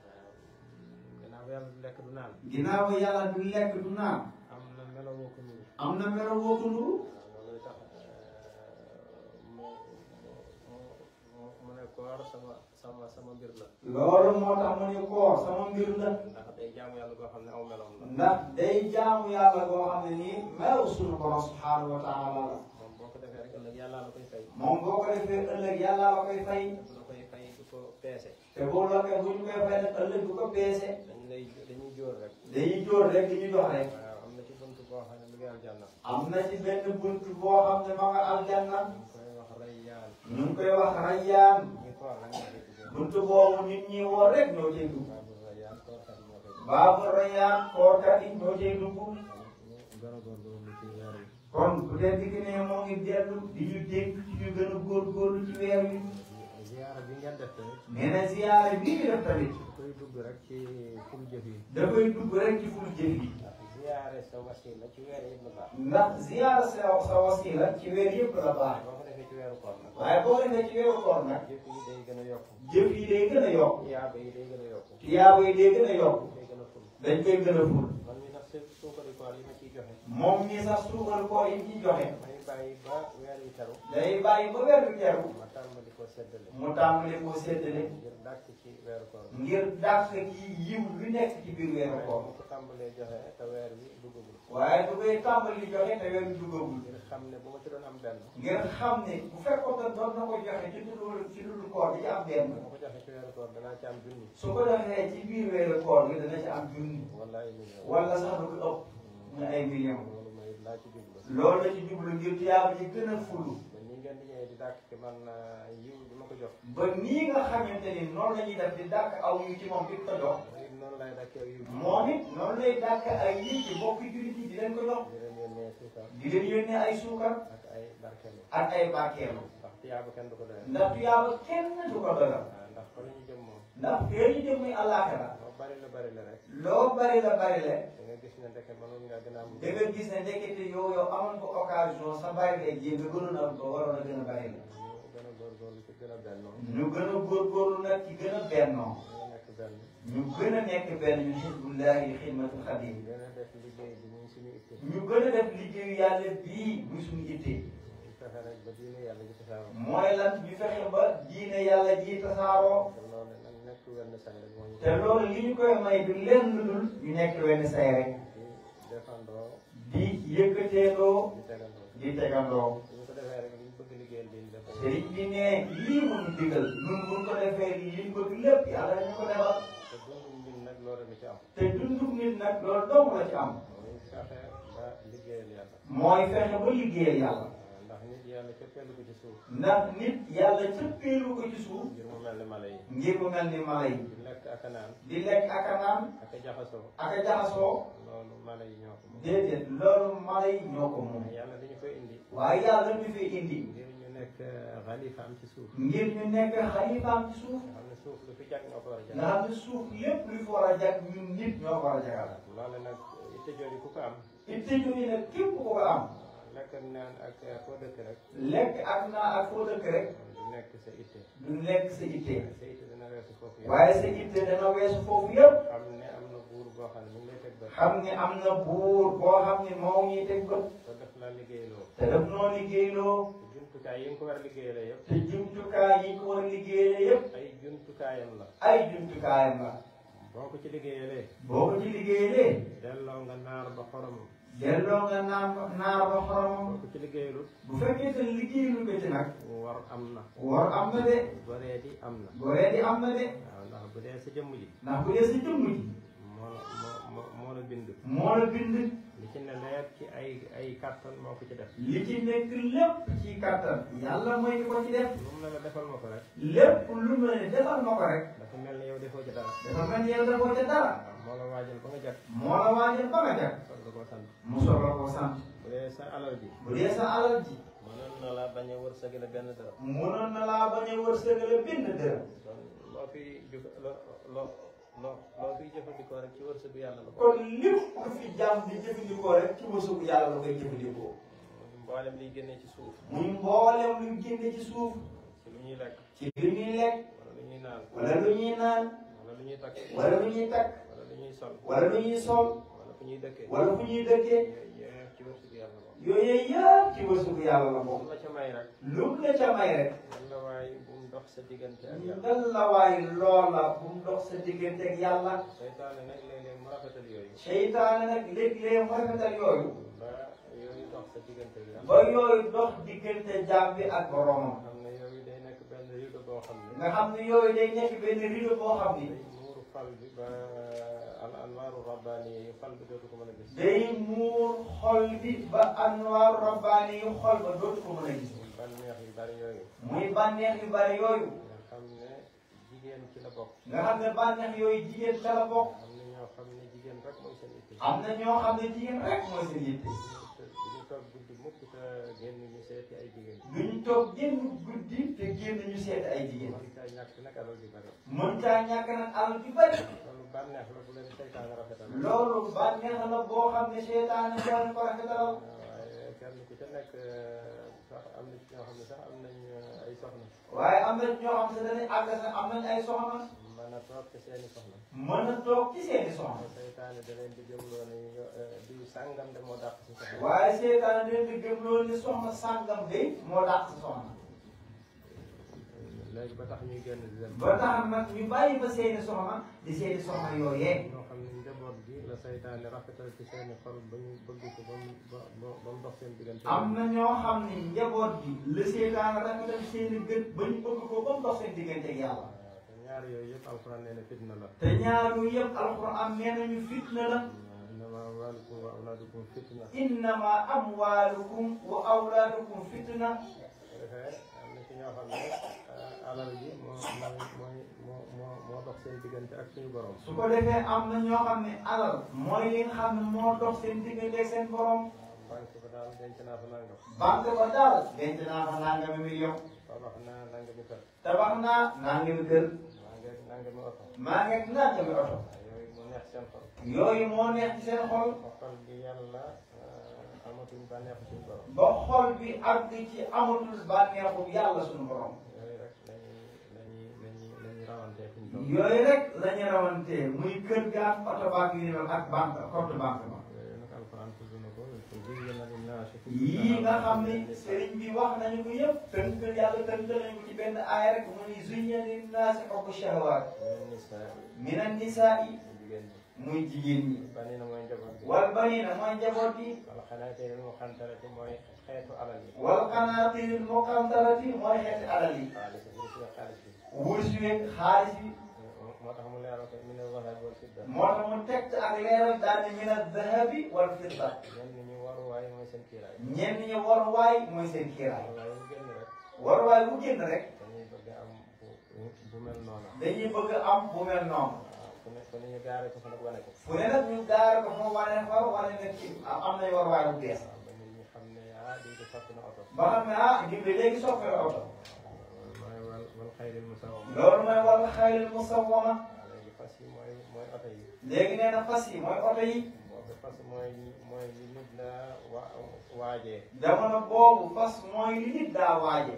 Speaker 3: gannaaw yàlla du lekk du naan.
Speaker 2: ginnaaw yàlla du lekk du naan.
Speaker 3: am na melaw woo ko nuru.
Speaker 2: am na melaw woo ko nuru.
Speaker 3: loolu tax mu ne koor sama mbir la.
Speaker 2: loolu moo tax mu ne koor sama mbir la.
Speaker 3: ndax day jaamu yàlla goo xam ne aw meloom la.
Speaker 2: ndax day jaamu yàlla goo xam ne nii melaw sunu borom subhaanahu wa taala la.
Speaker 3: moom boo ko defee rek ëllëg yàlla la koy fay.
Speaker 2: moom boo ko defee ëllëg yàlla la koy fay.
Speaker 3: te la koy fay du ko peese.
Speaker 2: te boobu la koy bu ñu koy fay nag ëllëg du ko peese.
Speaker 3: dañuy jóor rek.
Speaker 2: dañuy jóor rek di ñu jox rek.
Speaker 3: waaw am na ci buntu boo xam ne mu ngi aljanna.
Speaker 2: am na ci benn buntu boo xam ne ma nga aljanna.
Speaker 3: ñu koy wax rayyaan.
Speaker 2: ñu ngi koy wax rayyaan.
Speaker 3: ñu ko wax rek ñoo koy tuddee.
Speaker 2: buntu boobu nit ñi woor rek ñoo cay dugg.
Speaker 3: baabu rayyaan koorkat yi ñoo koy
Speaker 2: baabu rayyaan koorkat yi ñoo cay dugg.
Speaker 3: gën a góorgóorlu ci weer wi.
Speaker 2: kon bu dee digg ne moo ngi dellu di ñu dégg ci ñu gën a góorgóorlu ci weer wi.
Speaker 3: ziyaara bi ngeen def tamit.
Speaker 2: nee na ziyaara bii ñu def tamit.
Speaker 3: dafay dugg rek ci ful jëf yi.
Speaker 2: dafay dugg rek ci ful jëf yi.
Speaker 3: ndax ziyaare sa wasila ci weer yëpp la baax.
Speaker 2: ndax ziyaara sa wasila ci weer yëpp la baax.
Speaker 3: boo ko defee ci weeru koor nag.
Speaker 2: waaye boo ko defee ci weeru koor nag.
Speaker 3: jëf yi day gën a yokk.
Speaker 2: jëf yi day gën a yokk.
Speaker 3: tiyaaba yi day gën a yokk.
Speaker 2: tiyaaba yi day gën a yokk.
Speaker 3: day gën a ful.
Speaker 2: dañ koy gën a ful.
Speaker 3: man mi nag suukaru koor yi ma ciy joxe.
Speaker 2: moom mii sax suukaru koor yi ciy joxe.
Speaker 3: may bàyyi ba weer wi teru.
Speaker 2: day bàyyi ba weer wi teru.
Speaker 3: ma tàmbali ko séddale.
Speaker 2: mu tàmbali koo séddale.
Speaker 3: ngir dàkk ci weeru koor.
Speaker 2: ngir dàq ki yiw lu nekk ci biir weeru koor.
Speaker 3: mu ko tàmbalee joxe te weer wi duggagul.
Speaker 2: waaye bu koy tàmbali joxe te weer wi duggagul.
Speaker 3: ngir xam ne bu ma ci doon am benn.
Speaker 2: ngir xam ne bu fekkoon ne doon na ko joxe ci dudul koor di ci am benn.
Speaker 3: bu ma ko joxe ci weeru koor danaa ci am junni.
Speaker 2: su ko defee ci biir weeru koor gi dana ci am junni.
Speaker 3: wala ay million.
Speaker 2: wala sax lu ko ëpp. mu ay millions.
Speaker 3: loolu mooy laa ci jublu.
Speaker 2: loolu la ci jublu ngir tiyaaba ji gën a fulu.
Speaker 3: ba nii ngeen di ñëwee di dàkk ci man yiw bi ma ko jox.
Speaker 2: ba nii nga xamante ni noonu la ñuy def di dàkk aw yu ci moom di ko jox.
Speaker 3: noonu lay dàkkee yiw.
Speaker 2: moom it noonu lay dàkk ay yiw ci mbokki jullit yi di leen ko jox.
Speaker 3: di leen yónnee suukar.
Speaker 2: di leen yónnee ay suukar.
Speaker 3: ak ay barkeelu.
Speaker 2: ak ay barkeelu.
Speaker 3: ndax tiyaaba kenn du ko doyal.
Speaker 2: ndax tiyaaba kenn du ko doyal.
Speaker 3: ndax fa la ñu jëm moom.
Speaker 2: ndax fee ñu jëm muy àllaaxira.
Speaker 3: loo bari la rek.
Speaker 2: loo bari la bari la.
Speaker 3: da nga gis ne ndeke mënoon nga gën a am.
Speaker 2: da nga gis ne ndekete yow amoon ko occasion sa bari la ji nga gënoon a ko waroon a gën a bari la.
Speaker 3: ñu gën a góorgóorlu ci gën a bennoo.
Speaker 2: ñu gën a góorgóorlu nag ci gën a bennoo.
Speaker 3: ñu nekk benn.
Speaker 2: ñu gën a nekk benn ñu xisbullahi xidmatul xadim.
Speaker 3: ñu gën a def liggéey bi muy suñu itte.
Speaker 2: ñu gën a def liggéeyu yàlla bii muy suñu itte.
Speaker 3: ñu fexe rek ba diine yàlla ji tasaaroo.
Speaker 2: mooy lan ñu fexe ba diine yàlla ji tasaaroo.
Speaker 3: te loolu nag nekk wenn say rek moo ñu.
Speaker 2: te loolu li ñu koy may du lenn lu dul ñu nekk wenn say rek.
Speaker 3: di defandoo.
Speaker 2: di yëkkateendoo.
Speaker 3: di tegandoo.
Speaker 2: di tegandoo.
Speaker 3: ñu ko defee rek li ñu bëgg liggéeyal bi ñu def.
Speaker 2: sëriñ bi ne lii mu ñu digal ñun bu ñu ko defee li ñu bëgg lépp yàlla ñu ko defal.
Speaker 3: te dundu nit nag loolu la ci am.
Speaker 2: te dundu nit nag loolu dong la ci am.
Speaker 3: mooy fexe ba liggéeyal yàlla.
Speaker 2: mooy fexe ba liggéeyal yàlla.
Speaker 3: ndax nit yàlla cëppeelu ko ci suuf.
Speaker 2: ndax nit yàlla cëppeelu ko ci suuf.
Speaker 3: ngir mu mel ni mala yi.
Speaker 2: ngir mu mel ni mala yi.
Speaker 3: di lekk ak a naan.
Speaker 2: di lekk ak a naan.
Speaker 3: ak a jaxasoo.
Speaker 2: ak a jaxasoo.
Speaker 3: loolu mala yi ñoo ko moom.
Speaker 2: déedéet loolu mala yi ñoo ko moom.
Speaker 3: yàlla dañu koy indi.
Speaker 2: waaye yàlla dañu fi indi.
Speaker 3: ngir ñu nekk xalifaam ci suuf.
Speaker 2: ngir ñu nekk xalifaam ci suuf.
Speaker 3: nga xam ne suuf lu fi jag ñoo ko war a jag.
Speaker 2: nga xam ne suuf lépp lu fi war a jag ñun nit ñoo ko war a jagal.
Speaker 3: loolu nag itte jooju ku ko am.
Speaker 2: itte jooju nag képp ku ko am.
Speaker 3: lekk ak naan ak foo dëkk rek.
Speaker 2: lekk ak naan ak foo dëkk rek.
Speaker 3: du nekk sa itte.
Speaker 2: du nekk sa itte.
Speaker 3: sa itte dana weesu foofu yëpp.
Speaker 2: waaye sa itte dana weesu foofu yëpp.
Speaker 3: xam ne am na buur boo xam ne mu ngi lay teg bët.
Speaker 2: xam ne am na buur boo xam ne moo ñuy teg bët.
Speaker 3: te def laa liggéeyloo.
Speaker 2: te daf noo liggéeyloo.
Speaker 3: te jumtukaay yi nga ko war a liggéeyale yëpp.
Speaker 2: te jumtukaay yi ko war a liggéeyale yëpp.
Speaker 3: ay jumtukaayam la.
Speaker 2: ay jumtukaayam la.
Speaker 3: boo ko ci liggéeyalee.
Speaker 2: boo ko ci liggéeyalee.
Speaker 3: delloo nga naar ba xorom.
Speaker 2: delloo nga naar ba xoromam.
Speaker 3: boo ko ci liggéeyalul.
Speaker 2: bu fekkee te liggéeyalu ko ci nag.
Speaker 3: war am na.
Speaker 2: war am na de.
Speaker 3: goree di am na.
Speaker 2: goree di am na de.
Speaker 3: waaw ndax bu dee sa jëmm ji.
Speaker 2: ndax bu dee sa jëmm ji.
Speaker 3: moo la bind.
Speaker 2: moo la bind.
Speaker 3: li ci ne leer ci ay kàttan moo ko ci def.
Speaker 2: li ci nekk lépp ci kàttan. yàlla mooy ko ci def.
Speaker 3: lu mu ne la defal ma ko rek.
Speaker 2: lépp lu mu ne defal ma ko rek.
Speaker 3: dafa mel ni yow defoo ci dara.
Speaker 2: dafa mel ni yow defoo ca dara.
Speaker 3: waaw moo la waajal ba nga jag.
Speaker 2: moo la waajal ba nga jag.
Speaker 3: soog la koo sant.
Speaker 2: mu soog la koo sant.
Speaker 3: bu dee sa alal ji.
Speaker 2: bu dee sa alal ji.
Speaker 3: mënoon na laa bañ a wërsëgale benn dara.
Speaker 2: mënoon na laa bañ a wërsëgale benn dërëm.
Speaker 3: kon loo fi loo fiy jëfandikoo rek ci wërsëgu yàlla la ko.
Speaker 2: kon lépp lu fi jàmm di jëfandikoo rek ci wërsëgu yàlla la koy jëfandikoo.
Speaker 3: mboolem liy génnee ci suuf.
Speaker 2: muy mboolem luy génne ci suuf.
Speaker 3: ci lu ñuy lekk.
Speaker 2: ci lu ñuy lekk.
Speaker 3: wala lu ñuy naan.
Speaker 2: wala lu ñuy naan.
Speaker 3: wala lu ñuy takk.
Speaker 2: wala lu ñuy takk.
Speaker 3: wala lu ñuy sol.
Speaker 2: wala lu ñuy sol.
Speaker 3: wala fu ñuy dëkkee.
Speaker 2: wala fu ñuy dëkkee.
Speaker 3: yooyu yëpp ci wërsëgu yàlla la ko.
Speaker 2: yooyu yëpp ci wërsëgu yàlla la bokk.
Speaker 3: lu la ca may rek.
Speaker 2: lu la ca may rek.
Speaker 3: yàlla waaye bu mu dox sa diggante ak yàlla.
Speaker 2: dal la waay loola bu mu dox sa diggante ak yàlla.
Speaker 3: seytaane nag léeg-léeg mu rafetal yooyu.
Speaker 2: seytaane nag léeg-léeg mu rafetal yooyu.
Speaker 3: ba yooyu dox sa diggante bi
Speaker 2: ba yooyu dox diggante jaam bi ak boromam.
Speaker 3: xam ne yooyu day nekk benn rido boo xam ne.
Speaker 2: nga xam ne yooyu day nekk benn rido boo xam ni.
Speaker 3: day muur xol bi ba al anwaaru rabbaani yi xol bi dootu ko mën a gis.
Speaker 2: day muur xol bi ba anwaaru rabbaani yi xol ba dootu ko mën a gis.
Speaker 3: muy bànneex yu bari yooyu.
Speaker 2: muy bànneex yu bari yooyu.
Speaker 3: nga xam ne jigéen ci la bokk.
Speaker 2: nga xam ne bànneex yooyu jigéen ca la bokk.
Speaker 3: am na ñoo xam ne jigéen rek mooy seen itte.
Speaker 2: am na ñoo xam ne jigéen rek mooy seen yitte.
Speaker 3: duñu toog guddi mukk te génn ñu seeti ay jigéen.
Speaker 2: duñu toog génn guddi te génn ñu seeti ay jigéen.
Speaker 3: mën caa ñàkk nag alal di bari.
Speaker 2: mën caa ñàkk nag alal ju bari.
Speaker 3: loolu bànneex la bu leen seytaane rafetal.
Speaker 2: loolu bànneex la boo xam ne seytaane doon ko rafetalal.
Speaker 3: waaye kenn ku ca nekk sax am na ci ñoo xam ne sax am nañ ay soxna.
Speaker 2: waaye am na ñoo xam ne dañuy àgg sax am nañ ay soxna.
Speaker 3: mën a toog ci seeni soxna.
Speaker 2: mën a toog ci seeni soxna.
Speaker 3: seytaane da leen di gëmloo ne diw sàngam de moo dàq si soxna.
Speaker 2: waaye seytaane da leen di gëmloo ni soxna sàngam de moo dàq si soxna.
Speaker 3: léegi ba tax ñuy génn di dem.
Speaker 2: ba tax nag ñu bàyyi ba seeni soxna di seeni soxna yooyee.
Speaker 3: ñoo xam ne njaboot gi la seytaane rafetal ci seeni xol ba ñu bëgg ko ba mu dox seen diggante.
Speaker 2: am na ñoo xam ne njaboot gi la seytaane rafetal seeni gët ba ñu bëgg ko ba mu dox seen diggante ak yàlla.
Speaker 3: te ñaar yooyu yëpp alxuraan nee na fitna la.
Speaker 2: te ñaar yooyu yëpp alxuraan nee nañu fitna la.
Speaker 3: innama amwaalukum wa awlaadukum fitna.
Speaker 2: innama amwaalukum wa awlaadukum fitna.
Speaker 3: am na ci ñoo xam ne alal ji moo dox seen diggante ak suñu borom.
Speaker 2: su ko defee am na ñoo xam ne alal mooy li nga xam ne moo dox seen diggante ak seen borom.
Speaker 3: banque ba daal denc naa fa nangam.
Speaker 2: banque ba daal denc naa fa nangami million.
Speaker 3: tabax naa nangami kër.
Speaker 2: tabax naa nangami kër.
Speaker 3: nangami oto.
Speaker 2: maa ngi nangami oto.
Speaker 3: yooyu moo neex seen xol.
Speaker 2: yooyu moo neex ci seen xol.
Speaker 3: ba xol bi yàlla amatuñ bànneexu suñu borom.
Speaker 2: ba xol bi àgg ci amatul bànneexu yàlla suñu borom.
Speaker 3: yooyu rek lañuy rawantee fi ñu toll.
Speaker 2: yooyu rek la ñu rawantee muy kër gaal oto baak yu ne ak banque compte banque ba.
Speaker 3: yooyu nag alxuraan tudd na ko zuyyina linnaasi
Speaker 2: yii nga xam ne sëriñ bi wax nañu ko yëpp tënk yàlla tënk nañu ko ci benn aaya rek mu ni zuyyina linnaasi hubbu shahawaat mina nisaa'i muy jigéen ñi.
Speaker 3: banina mooy njaboot bi.
Speaker 2: wal banina mooy njaboot bi.
Speaker 3: wal qanaatiiril muqantarati mooy xeetu alal yi.
Speaker 2: wal qanaatiiril muqantarati mooy xeetu alal yi.
Speaker 3: xaalis bi.
Speaker 2: wurus wi xaalis bi.
Speaker 3: moo tax mu leeral ko mina zahabi wal fidda.
Speaker 2: moo tax mu teg ak leeral daal di mina zahabi wal fidda.
Speaker 3: ñenn ñi waruwaay mooy seen kiiraay.
Speaker 2: ñenn ñi waruwaay mooy seen kiiraay.
Speaker 3: waruwaay bu génn rek.
Speaker 2: waruwaay bu génn rek.
Speaker 3: dañuy bëgg am bu mel noonu.
Speaker 2: dañuy bëgg am bu mel noonu.
Speaker 3: fu ne ñu gaare ko fa nag wane ko.
Speaker 2: fu ne nag ñu gaare ko fa wane ko wane ne ci am nañ waruwaay bu bees.
Speaker 3: ba nit ñi xam ne diw de soppi na oto.
Speaker 2: ba xam ne diw de léegi soppi na oto.
Speaker 3: mooy wal xayril musawwama.
Speaker 2: loolu mooy wal xayril musawwama.
Speaker 3: léegi fas yi mooy oto yi.
Speaker 2: léegi nee na fas yi mooy oto yi.
Speaker 3: boobu fas mooy li nit la waajee.
Speaker 2: jamono boobu fas mooy li nit daa waaje.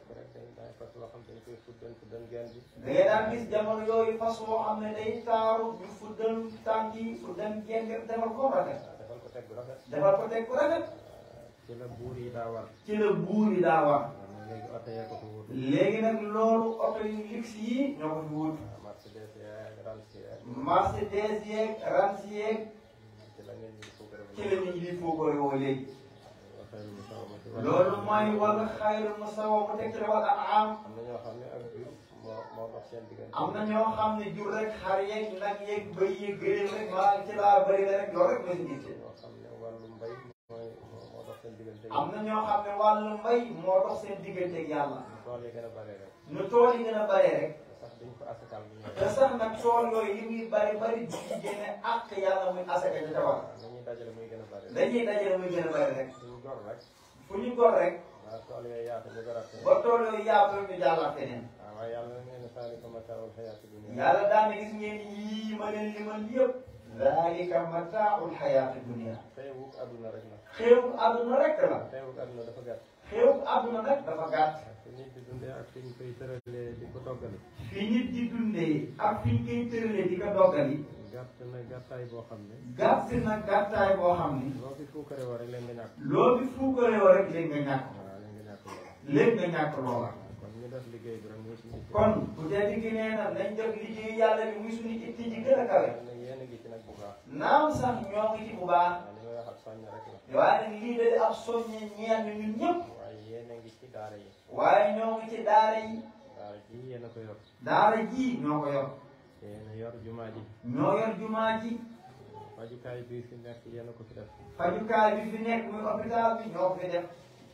Speaker 3: fas loo xam dañ koy fuddal genn bi.
Speaker 2: da ngay daan gis jamono yooyu fas woo xam ne day taaru ñu fuddal tànk yi fuddal genn defal ko rafet.
Speaker 3: defal ko teg bu rafet.
Speaker 2: defal ko teg bu rafet.
Speaker 3: ci la buur yi daa war.
Speaker 2: ci la buur yi daa war.
Speaker 3: léegi oto yee ko fi wut.
Speaker 2: léegi nag loolu oto yu luxe yi ñoo ko fi wut.
Speaker 3: Mercedes yeeg Range yeeg.
Speaker 2: Mercedes yeeg Range yeeg.
Speaker 3: ci la nit ñi fuukare
Speaker 2: ci la nit ñi di fuukare woo léegi.
Speaker 3: xayril musawwama.
Speaker 2: loolu mooy wala xayril musawwama mu teg ci wal an'am.
Speaker 3: am na ñoo xam ne ak jur moo dox seen diggante.
Speaker 2: am na ñoo xam ne jur rek xar yeeg nag yeeg bëy yeeg gëléem rek maa ci laa bëri la rek loolu rek mooy si gis.
Speaker 3: ñoo xam ne wàllu mbay moo dox seen diggante.
Speaker 2: am na ñoo xam ne wàllu mbay moo dox seen diggante ak yàlla.
Speaker 3: tool yi gën a bare rek.
Speaker 2: nu tool yi gën a bare rek.
Speaker 3: sax duñ ko asakal bu ñëwee.
Speaker 2: te sax nag tool yooyu li muy bari di ci génne àq yàlla muy asaka ja tawal.
Speaker 3: dañuy dajale muy gën a bare.
Speaker 2: dañuy dajale muy gën a bari rek.
Speaker 3: suñu gor rek.
Speaker 2: fu ñu gor rek.
Speaker 3: waaw tool yooyu yaatu ñu goraat.
Speaker 2: ba tool yooyu yaatu ñu jàllaat feneen.
Speaker 3: waaw waaye yàlla na ngeen zaalika mataa'ul hayaati dunya.
Speaker 2: yàlla daan na gis ngeen yii ma leen limal yëpp. zaalika mataa'ul hayaati dunya.
Speaker 3: xeewug àdduna rek la.
Speaker 2: xeewug àdduna rek la.
Speaker 3: xeewug àdduna dafa gàtt.
Speaker 2: xeewug àdduna rek dafa gàtt.
Speaker 3: fi nit di dundee ak fi ñu koy tëralee di ko doggali.
Speaker 2: fi nit di dundee ak fi ñu koy tëralee di ko doggali.
Speaker 3: gàtt na gàttaay boo xam ne.
Speaker 2: gàtt na gàttaay boo xam ni.
Speaker 3: loo fi fuukare woo rek leen nga ñàkk.
Speaker 2: loo fi fuukare woo rek léegi nga ñàkk.
Speaker 3: waaw leen nga ñàkk lool.
Speaker 2: léegi nga ñàkk loola.
Speaker 3: kon ñu def liggéey bi rek muy suñu.
Speaker 2: kon bu dee digg nee na nañ def liggéey yàlla bi muy suñu itti ji gën a kawe.
Speaker 3: yéen a ngi ci nag bu baax.
Speaker 2: naam sax ñoo ngi ci bu baax.
Speaker 3: waaw li may wax ak soññ rek la.
Speaker 2: waaye nag lii de ab soññe ñeel na ñun ñëpp.
Speaker 3: waaye yéen a ngi ci daara yi.
Speaker 2: waaye ñoo ngi ci daara yi.
Speaker 3: daara ji yéen a ko yor.
Speaker 2: daara ji ñoo ko yor.
Speaker 3: yéen a yor jumaa ji.
Speaker 2: ñoo yor jumaa ji.
Speaker 3: fajukaay bi fi nekk yéen a ko fi def.
Speaker 2: fajukaay bi fi nekk muy hôpital bi ñoo ko fi def.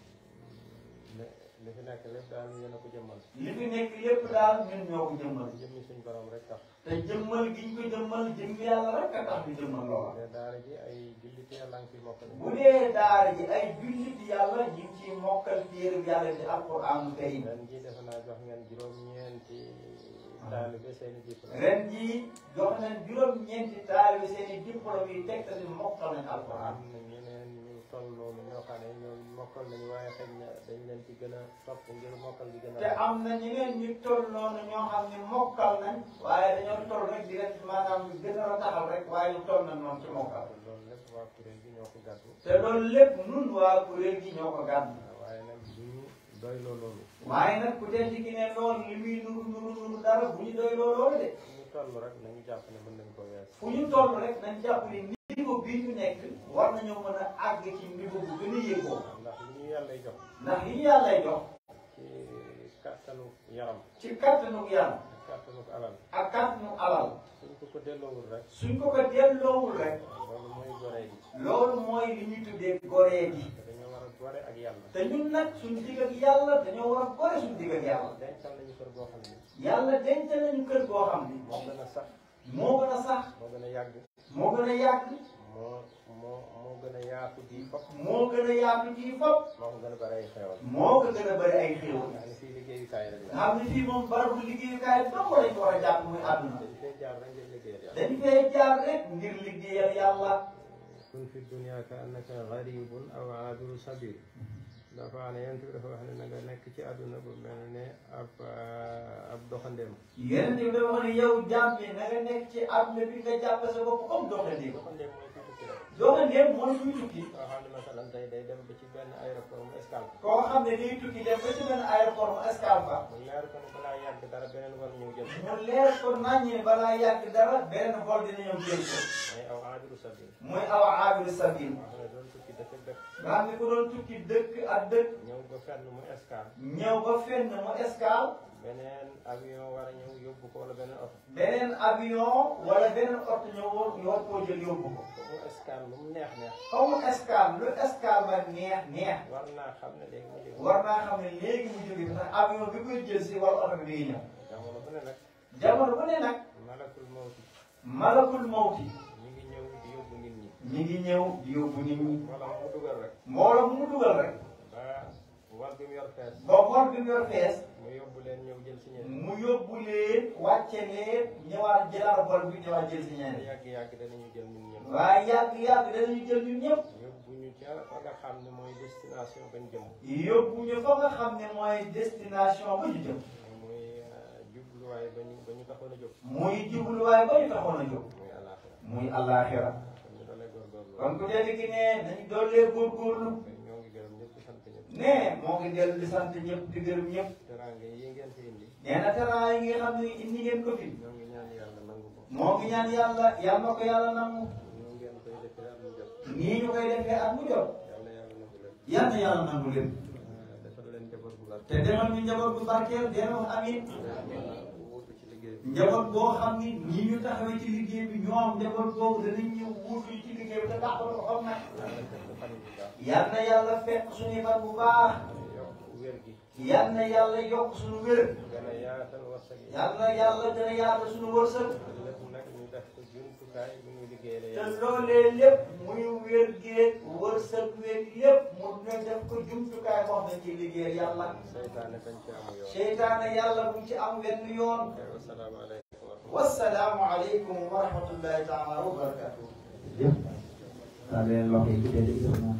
Speaker 3: li fi nekk lépp daal yéen a ko jëmmal.
Speaker 2: li fi nekk lépp daal ñun ñoo ko jëmmal.
Speaker 3: jëmmi suñu borom rek tax.
Speaker 2: te jëmmal gi ñu ko jëmmal jëmmi yàlla rek a tax ñu jëmmal loola.
Speaker 3: bu dee daara ji ay jullit yàlla ngi fi mokkal.
Speaker 2: bu dee daara ji ay jullit yàlla ñu ngi ciy mokkal téere yàlla di alquran karim.
Speaker 3: ren jii defe naa jox ngeen juróom-ñeenti taalibe seen i diplôme.
Speaker 2: ren jii jox nañ juróom-ñeenti taalibe seen i diplôme yi teg tamit mokkal nañ alquran.
Speaker 3: am na ñeneen ñu toll noonu ñoo xam ne ñoom mokkal nañu waaye xëy na dañ leen ci gën a topp ngir mokkal bi gën a.
Speaker 2: te am na ñeneen ñu toll noonu ñoo xam ne mokkal nañ. waaye dañoo toll rek di leen maanaam gën a taxal rek waaye ñu toll nañ noonu ci mokkal.
Speaker 3: loolu lépp waa kuréel gi ñoo ko gàddu.
Speaker 2: te loolu lépp nun waa kuréel gi ñoo ko gàddu.
Speaker 3: waaye nag du ñu doy loolu.
Speaker 2: waaye nag ku tedd ki ne loolu li muy nuru dara bu ñu doy loolu de.
Speaker 3: fu ñu toll rek nañu jàpp ne mën nañ ko wees.
Speaker 2: fu ñu toll rek nañ jàpp ni niveau bii ñu nekk war nañoo mën a àgg ci niveau bu gën a yéegoo.
Speaker 3: ndax li ñu yàlla jox.
Speaker 2: ndax li ñu yàlla jox.
Speaker 3: ci kattanu yaram.
Speaker 2: ci kattanu yaram.
Speaker 3: ak kattanu alal.
Speaker 2: ak kattanu alal.
Speaker 3: suñ ko delloowul rek.
Speaker 2: suñ ko delloowul rek.
Speaker 3: loolu mooy goree gi.
Speaker 2: loolu mooy li ñuy tuddee goree gi.
Speaker 3: te dañoo war a gore ak yàlla.
Speaker 2: te ñun nag suñ digg ak yàlla dañoo war a gore suñ digg ak yàlla.
Speaker 3: dencal nañu kër goo xam ne.
Speaker 2: yàlla dencal nañu kër goo xam ni.
Speaker 3: moo gën a sax.
Speaker 2: moo gën a sax.
Speaker 3: moo gën a yàgg.
Speaker 2: moo gën a yàgg.
Speaker 3: moo gën a yaatu di fop.
Speaker 2: moo gën a yaatu di fop.
Speaker 3: moo ko gën a bëri ay xewal.
Speaker 2: moo ko gën a bëri ay xéewal.
Speaker 3: nga xam ne fii liggéeyukaay la.
Speaker 2: nga xam ne fii moom barabu liggéeyukaay dong lañ ko war a jàpp muy àdduna.
Speaker 3: dañ fay jaar rek ngir liggéeyal yàlla.
Speaker 2: dañ fay jaar rek ngir liggéeyal yàlla.
Speaker 3: kun fi dunya ka annaka gharibun aw abiru sabil. dafa ne yonent bi dafa wax ne na nga nekk ci àdduna bu mel ne ab doxandeem.
Speaker 2: yonent bi dafa wax ne yow jaam bi na nga nekk ci àdduna bi nga jàpp sa bopp comme doxandeem.
Speaker 3: doxandeem mooy kuy tukki rek.
Speaker 2: doxandeem mooy kuy tukki.
Speaker 3: koo xam ne masalan tey day dem ba ci benn aéroport mu escale.
Speaker 2: koo xam ne day tukki dem ba ci benn aéroport mu escale fa.
Speaker 3: mu leer ko ne balaa yàgg dara beneen vol ñëw jël.
Speaker 2: mu leer ko naññi ne balaa yàgg dara beneen vol dina ñëw jël ko.
Speaker 3: mooy aw abiru sabil.
Speaker 2: muy aw aabiru sabil.
Speaker 3: nga xam ne doon tukki dëkk ak dëkk.
Speaker 2: nga xam ne ku doon tukki dëkk ak dëkk.
Speaker 3: ñëw ba fenn mu escale.
Speaker 2: ñëw ba fenn mu escale.
Speaker 3: beneen avion war a ñëw yóbbu ko wala beneen oto.
Speaker 2: beneen avion wala beneen oto ñëwoon ñu war koo jël yóbbu ko.
Speaker 3: mu escale lu mu neex neex.
Speaker 2: xaw ma escale lu escale ba neex neex.
Speaker 3: war naa xam ne léegi mu jóge.
Speaker 2: war naa xam ne léegi mu jóge ndax avion bi koy jël si wala oto bi day ñëw.
Speaker 3: jamono bu ne nag.
Speaker 2: jamono bu ne nag.
Speaker 3: malakul mawti.
Speaker 2: malakul mawti.
Speaker 3: mi ngi ñëw di yóbbu nit ñi.
Speaker 2: mi ngi ñëw di yóbbu nit ñi.
Speaker 3: wala mu dugal rek.
Speaker 2: mbooloo mu dugal rek.
Speaker 3: ba wal bi mu yor fees.
Speaker 2: ba vol bi mu yor fees.
Speaker 3: mu yóbbu leen ñëw jël si ñeneen.
Speaker 2: mu yóbbu leen wàcce leen ñëwaat jëlaat vol bi ñëwaat jël si ñeneen.
Speaker 3: yàgg-yàgg danañu jël ñun ñëpp.
Speaker 2: waaye yàgg-yàgg danañu jël ñun ñëpp.
Speaker 3: yóbbu ñu ca fa nga xam ne mooy destination bañ jëm.
Speaker 2: yóbbu ñu fa nga xam ne mooy destination ba ñu jëm.
Speaker 3: muy jubluwaay ba ñu taxoon a jóg.
Speaker 2: muy jubluwaay ba ñu taxoon a jóg.
Speaker 3: muy àllaaxira.
Speaker 2: muy àllaaxira.
Speaker 3: kon ñu doolee góorgóorlu.
Speaker 2: kon ku tedd ki ne nañu doolee góorgóorlu.
Speaker 3: ñoo ngi gërëm ñëpp di sant ñëpp.
Speaker 2: ne moo ngi dellu di sant ñëpp di gërëm ñëpp.
Speaker 3: teraanga yi ngeen fi indi.
Speaker 2: nee na teraanga yi nga xam ne indi ngeen ko fi.
Speaker 3: ñoo ngi ñaan yàlla nangu ko.
Speaker 2: moo ngi ñaan yàlla yàlla na ko yàlla nangu.
Speaker 3: ñu ngeen koy defee at mu jot.
Speaker 2: nii ñu koy defee at mu jot.
Speaker 3: yàlla nangu leen.
Speaker 2: yal na yàlla nangu leen.
Speaker 3: defal leen njaboot bu baax.
Speaker 2: te demal ñu njaboot bu barkeel dina wax amiin.
Speaker 3: wuutu ci liggéey bi.
Speaker 2: njaboot boo xam ni ñii ñu taxawee ci liggéey bi ñoom njaboot boobu danañ ñëw wuutu ci liggéey bi te dàqal ko xam na.
Speaker 3: yàlla fekk fan bu baax.
Speaker 2: yal na yàlla fekk suñuy fan bu baax.
Speaker 3: yokk wér gi.
Speaker 2: yal na yàlla yokk suñu wér.
Speaker 3: gën a yaatal wërsëg yi.
Speaker 2: yal na yàlla gën a yaatal suñu wërsëg.
Speaker 3: lépp nag ñu def ko jumtukaay bu ñu liggéeyee
Speaker 2: te
Speaker 3: yàlla.
Speaker 2: loolee lépp muy wér géeg wërsëg weeg lépp mu ne def ko jumtukaay boo xam ne ci liggéeyal yàlla.
Speaker 3: seytaane bañ ci amu yoon.
Speaker 2: seytaane yàlla bu ci am wenn yoon.
Speaker 3: wasalaamaaleykum wa rahmatulah.
Speaker 2: wasalaamu aleykum wa rahmatullahi taala wa barakatuh. jëf. daa leen loxo yi tuddee di moom.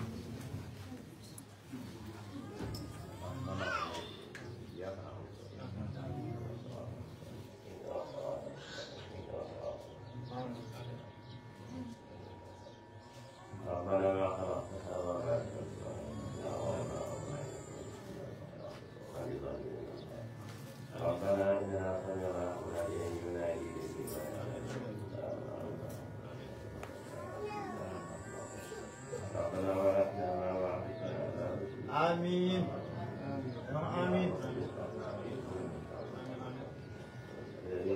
Speaker 4: ربنا إننا سمعنا مناديا ينادي للإيمان
Speaker 5: آمين آمين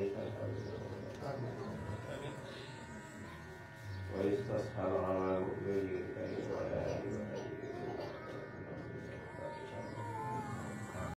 Speaker 4: ويستصحب على مؤمن